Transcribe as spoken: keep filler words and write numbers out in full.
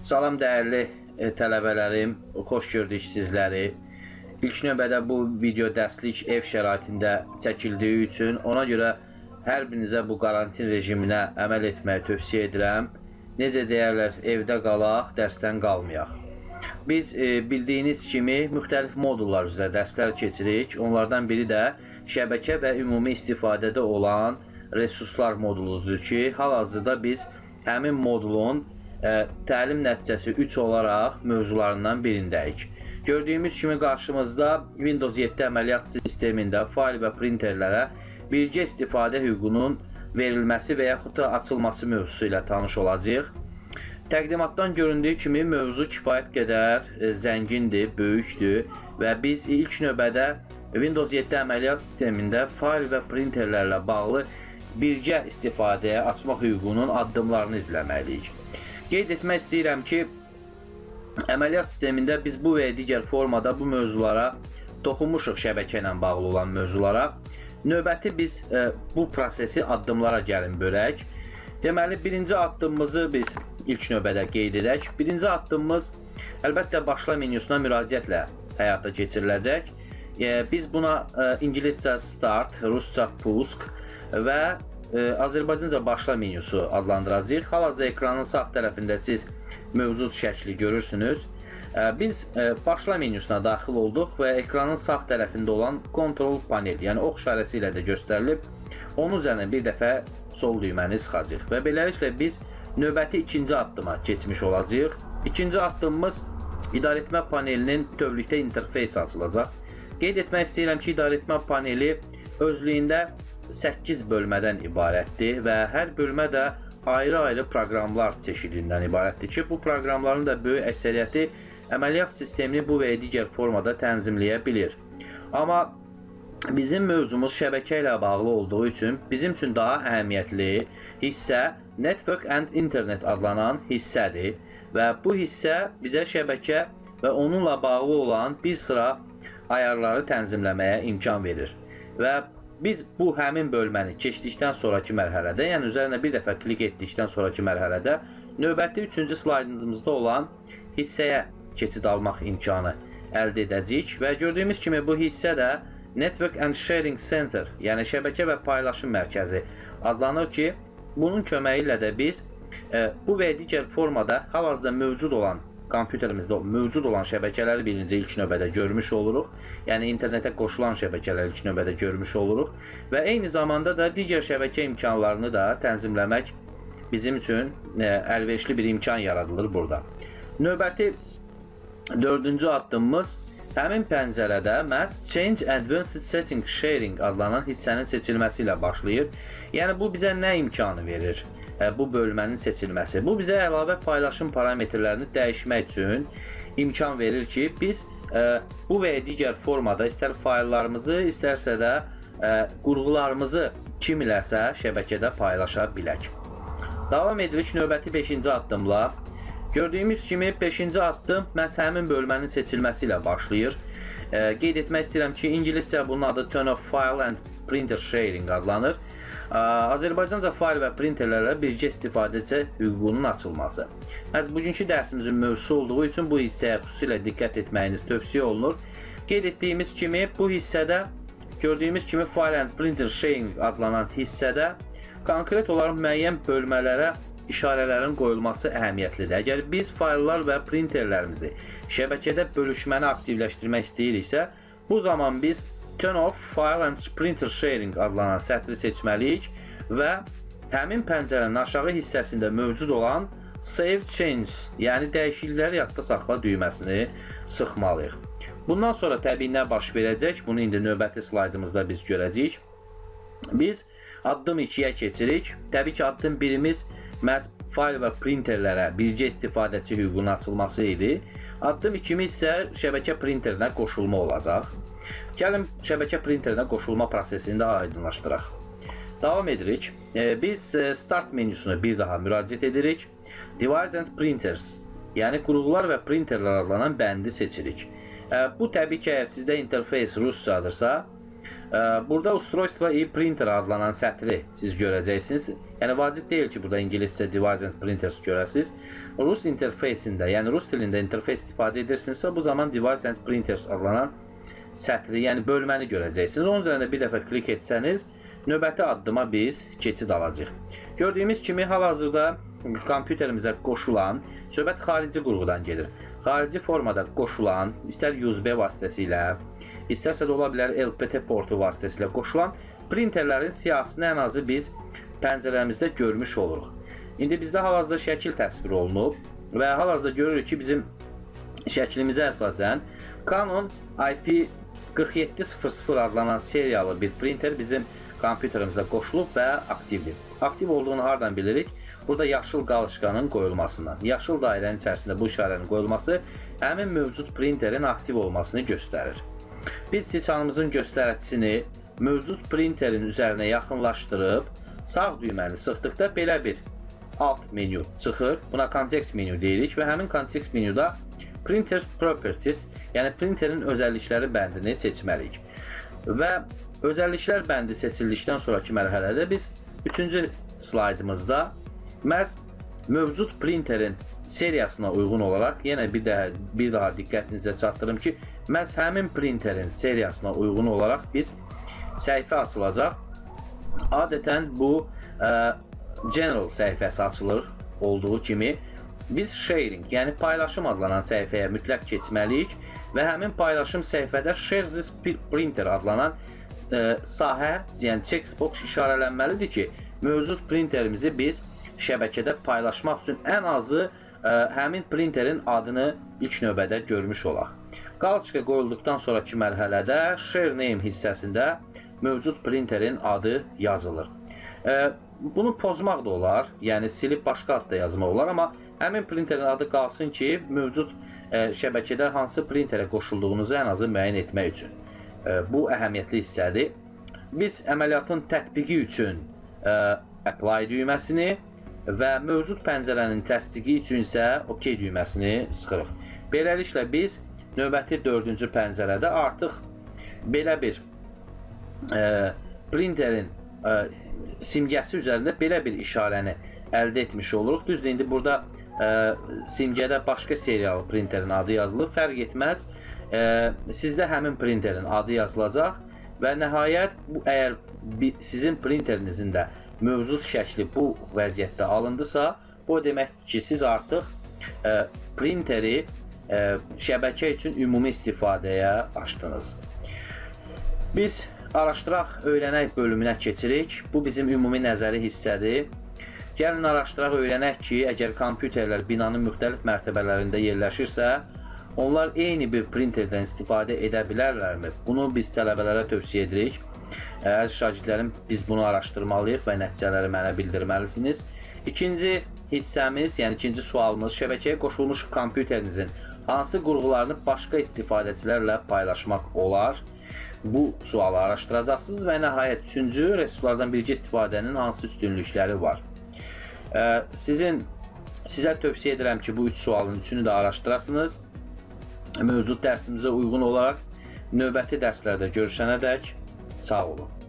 Salam dəyərli e, tələbələrim, xoş gördük sizləri. İlk növbədə bu video dərslik ev şəraitində çəkildiyi üçün ona görə hər birinizə bu karantin rejiminə əməl etməyi tövsiyə edirəm. Necə deyərlər, evdə qalaq, dərsdən qalmayaq. Biz e, bildiyiniz kimi müxtəlif modullar üzrə dərslər keçirik. Onlardan biri də şəbəkə və ümumi istifadədə olan resurslar moduludur ki, hal-hazırda biz həmin modulun Ə, təlim nəticəsi üç olaraq mövzularından birindəyik. Gördüyümüz kimi qarşımızda Windows yeddi əməliyyat sistemində fail və printerlərə birgə istifadə hüququnun verilməsi və yaxud da açılması mövzusu ilə tanış olacağıq. Təqdimatdan göründüyü kimi mövzu kifayət qədər e, zəngindir, böyükdür və biz ilk növbədə Windows yeddi əməliyyat sistemində fail və printerlərlə bağlı birgə istifadəyə açmaq hüququnun addımlarını izləməliyik. Qeyd etmək istəyirəm ki, əməliyyat sistemində biz bu və digər formada bu mövzulara toxunmuşuq, şəbəkə ilə bağlı olan mövzulara. Növbəti biz e, bu prosesi addımlara gəlin bölək. Deməli, birinci addımımızı biz ilk növbədə qeyd edək. Birinci addımımız əlbəttə başla menüsuna müraciətlə həyata keçiriləcək. E, biz buna e, ingiliscə start, rusca pusk və Azərbaycanca başla menüsü adlandıracağıq. Hal-hazırda ekranın sağ tərəfində siz mövcud şəkli görürsünüz. Biz başla menüsünə daxil olduq və ekranın sağ tərəfində olan kontrol panel, yəni ox işarəsi ilə də göstərilib. Onun üzərinə bir dəfə sol düyməni sıxacağıq və beləliklə biz növbəti ikinci addıma keçmiş olacağıq. İkinci addımımız idarəetmə panelinin bütövlükdə interfeysi açılacaq. Qeyd etmək istəyirəm ki, idarəetmə paneli özlüyündə səkkiz bölmədən ibarətdir və hər bölmə də ayrı-ayrı proqramlar çeşidindən ibarətdir ki, bu proqramların da böyük əksəriyyəti əməliyyat sistemini bu və digər formada tənzimləyə bilir. Amma bizim mövzumuz şəbəkə ilə bağlı olduğu üçün bizim üçün daha əhəmiyyətli hissə Network and Internet adlanan hissədir və bu hissə bizə şəbəkə və onunla bağlı olan bir sıra ayarları tənzimləməyə imkan verir. Və biz bu həmin bölməni keçdikdən sonraki mərhələdə, yəni üzərinə bir dəfə klik etdikdən sonraki mərhələdə növbəti üçüncü slaydımızda olan hissəyə keçid almaq imkanı əldə edəcəyik və gördüyümüz kimi bu hissə də Network and Sharing Center, yəni şəbəkə və paylaşım mərkəzi adlanır ki, bunun köməyi ilə də biz e, bu və digər formada hal-hazırda mövcud olan kompüterimizdə mövcud olan şəbəkələri birinci ilk növbədə görmüş oluruq. Yəni internetə qoşulan şəbəkələri ilk növbədə görmüş oluruq və eyni zamanda da digər şəbəkə imkanlarını da tənzimləmək bizim üçün e, əlverişli bir imkan yaradılır burada. Növbəti dördüncü addımımız həmin pəncərədə məhz Change Advanced Setting Sharing adlanan hissənin seçilməsi ilə başlayır. Yəni bu bizə nə imkanı verir? Bu bölmənin seçilməsi. Bu bizə əlavə paylaşım parametrlərini dəyişmək üçün imkan verir ki, biz e, bu və digər formada istər fayllarımızı, istərsə də e, qurğularımızı kim iləsə şəbəkədə paylaşa bilək. Davam edirik növbəti beşinci addımla. Gördüyümüz kimi beşinci addım məhz həmin bölmənin seçilməsi ilə başlayır. E, qeyd etmək istəyirəm ki, ingiliscə bunun adı Turn off File and Printer Sharing adlanır. Azərbaycanca fail və printerlərlə birgə istifadəçi hüququnun açılması. Məhz bugünkü dərsimizin mövzusu olduğu üçün bu hissəyə xüsusilə diqqət etməyiniz tövsiyə olunur. Qeyd etdiyimiz kimi bu hissədə, gördüyümüz kimi File and Printer Sharing adlanan hissədə konkret olaraq müəyyən bölmələrə işarələrin qoyulması əhəmiyyətlidir. Əgər biz fayllar və printerlərimizi şəbəkədə bölüşməni aktivləşdirmək istəyiriksə, bu zaman biz Turn off File and Printer Sharing adlanan sətri seçməliyik və həmin pəncərənin aşağı hissəsində mövcud olan Save Change, yəni dəyişiklikləri yadda saxla düyməsini sıxmalıyıq. Bundan sonra təbii nə baş verəcək? Bunu indi növbəti slaydımızda biz görəcəyik. Biz addım ikiyə keçirik. Təbii ki, addım birimiz məhz fayl və printerlərə birgə istifadəçi hüququnun açılması idi. Addım ikimiz isə şəbəkə printerinə qoşulma olacaq. Gəlin şəbəkə printerinə qoşulma prosesini də aydınlaşdıraq. Davam edirik. Biz Start menüsünə bir daha müraciət edirik. Device and Printers, yəni qurğular və printerlər adlanan bəndi seçirik. Bu təbii ki, əgər sizdə interfeys russcadırsa, Burada Устройство и Printer adlanan sətri siz görəcəksiniz. Yəni vacib deyil ki, burada ingiliscə Device and Printers görəsiniz. Rus interfeysində, yəni rus dilində interfeys istifadə edirsinizsə, bu zaman Device and Printers adlanan sətri, yəni bölməni görəcəksiniz. Onun üzərində bir dəfə klik etsəniz, növbəti addıma biz keçid alacağıq. Gördüyümüz kimi hal-hazırda kompüterimizə qoşulan, söhbət xarici qurğudan gedir. Xarici formada qoşulan, istər U S B vasitəsilə, istərsə də ola bilər L P T portu vasitəsilə qoşulan printerlərin siyahısını ən azı biz pəncərələrimizdə görmüş oluruq. İndi bizdə hal-hazırda şəkil təsvir olunub və hal-hazırda görürük ki, bizim şəklimizə əsasən Canon I P qırx yeddi sıfır sıfır adlanan seriyalı bir printer bizim kompüterimizə qoşulub və aktivdir. Aktiv olduğunu hardan bilirik? Burada yaşıl qalışqanın qoyulmasından. Yaşıl dairənin içərisində bu işarənin qoyulması həmin mövcud printerin aktiv olmasını göstərir. Biz siçanımızın göstəricisini mövcud printerin üzərinə yaxınlaşdırıb sağ düyməni sıxdıqda belə bir alt menü çıxır. Buna kontekst menü deyirik və həmin kontekst menyuda Printer Properties, yəni printerin özəllikləri bəndini seçməliyik. Və özəlliklər bəndi seçildikdən sonraki mərhələdə biz üçüncü slaydımızda məhz mövcud printerin seriyasına uyğun olaraq, yenə bir daha, bir daha diqqətinizə çatdırım ki, məhz həmin printerin seriyasına uyğun olaraq biz səhifə açılacaq. Adətən bu ə, General səhifəsi açılır olduğu kimi biz Sharing, yəni paylaşım adlanan səhifəyə mütləq keçməliyik və həmin paylaşım səhifədə Share this Printer adlanan ə, sahə, yəni checkbox işarələnməlidir ki, mövcud printerimizi biz şəbəkədə paylaşmaq üçün ən azı ə, həmin printerin adını ilk növbədə görmüş olaq. Qalçıqa qoyulduqdan sonraki mərhələdə Share Name hissəsində mövcud printerin adı yazılır. Ə, bunu pozmaq da olar, yəni silib başqa adda yazmaq olar, amma həmin printerin adı qalsın ki, mövcud ə, şəbəkədə hansı printerə qoşulduğunuzu ən azı müəyyən etmək üçün. Ə, bu əhəmiyyətli hissədir. Biz əməliyyatın tətbiqi üçün ə, Apply düyməsini və mövcud pəncərənin təsdiqi üçün isə OK düyməsini sıxırıq. Beləliklə biz növbəti dördüncü pəncərədə artıq belə bir e, printerin e, simgəsi üzərində belə bir işarəni əldə etmiş oluruq. Düzdür, indi burada e, simgədə başqa seriyalı printerin adı yazılır. Fərq etməz. E, sizdə həmin printerin adı yazılacaq və nəhayət bu, əgər sizin printerinizin də mövcud şəkli bu vəziyyətdə alındısa, bu deməkdir ki, siz artıq e, printeri e, şəbəkə üçün ümumi istifadəyə açdınız. Biz araşdıraq, öyrənək bölümünə keçirik. Bu bizim ümumi nəzəri hissədir. Gəlin araşdıraq, öyrənək ki, əgər kompüterlər binanın müxtəlif mərtəbələrində yerləşirsə, onlar eyni bir printerdən istifadə edə bilərlərmi? Bunu biz tələbələrə tövsiyə edirik. Əziz şagirdlərim, biz bunu araşdırmalıyıq və nəticələri mənə bildirməlisiniz. İkinci hissəmiz, yəni ikinci sualımız, şəbəkəyə qoşulmuş kompüterinizin hansı qurğularını başqa istifadəçilərlə paylaşmaq olar? Bu sualı araşdıracaqsınız və nəhayət üçüncü resurslardan birgə istifadənin hansı üstünlükləri var? Sizin, sizə tövsiyə edirəm ki, bu üç sualın üçünü də araşdırasınız. Mövcud dərsimizə uyğun olaraq növbəti dərslərdə görüşənədək sağ olun.